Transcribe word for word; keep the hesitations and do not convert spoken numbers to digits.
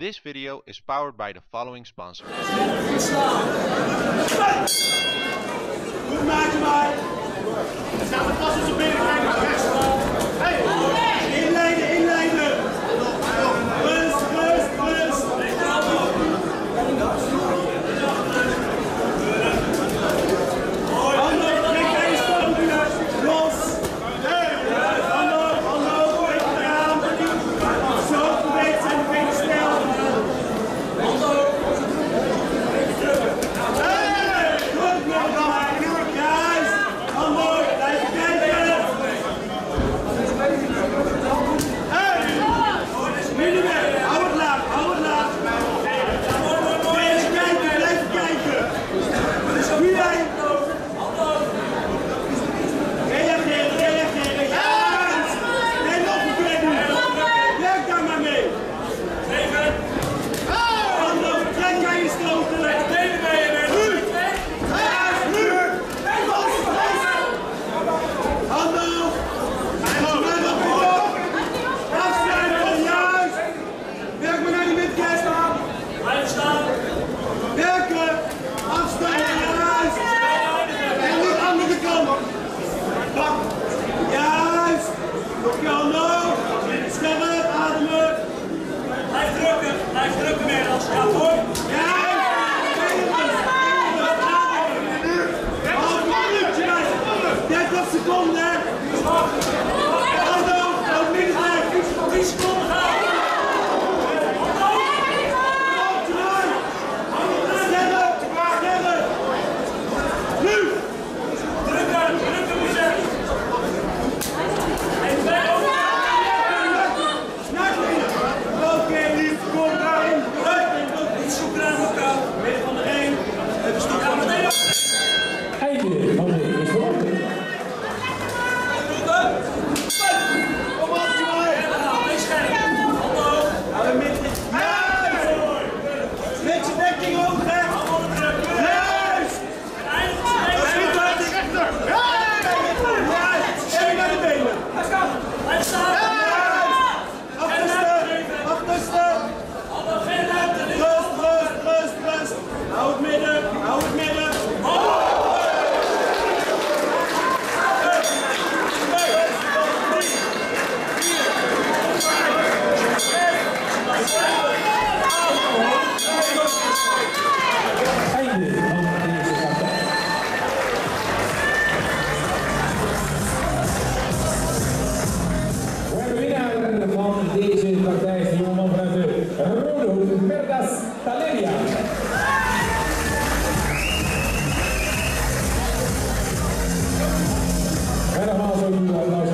This video is powered by the following sponsors. Goed maken maar. Het gaat er vast op zijn benen kijken. Hey. Inleiden, inleiden. Rust, rust, rust. Handen, trek deze stoten. Los. Handen, handen, trek eraan. Zo beweegt zijn de benen snel. Handen. Hey, goed met elkaar. Juist. Handen, blijven kijken. Hey. Middenweg. Hou het laag, hou het laag. Blijven kijken, blijven kijken. Nu jij. Reageren, reageren. Juist. Nee, nog een keer doen. Werk daar maar mee. Handen, trek aan je stoten. Nu. Juist, nu. Los, los. Handen. Afsluiten, juist. Werk maar naar die midcast. Blijf staan. Werken. Afsluiten, juist. En nu de andere kant. Bak. Juist. Nog je handen. Scherp, ademen. Blijf drukken. Blijf drukken meer als ja hoor. Juist. Half minuutje. dertig seconden. Handen. Ook middenweg. tien seconden gaan. Scherp. Scherp. Nu. Drukken. Drukken moet je. Even weg. Oké, lief, kom daarin. Niet zoeken naar elkaar. Weer van de één. Even stoppen. Ja, meteen op. Einde van de eerste ronde. Kom op, Joy. En dan gaan we scherp. Handen hoog. Hou hem met je. Juist. Met je dekking hoog, hè. Handen drukken. Juist. En eindig Dat is mee. goed, hoor. Juist. Even naar de benen. Blijf staan. Achterste. Achterste. Handen geen ruimte. Rust, rust, rust, rust. Hou het midden. Hou het midden. Einde van de eerste partij. Voor de winnaar van deze partij is de jongeman vanuit de rode hoek, Merdas Taleria. En nogmaals ook uw applaus.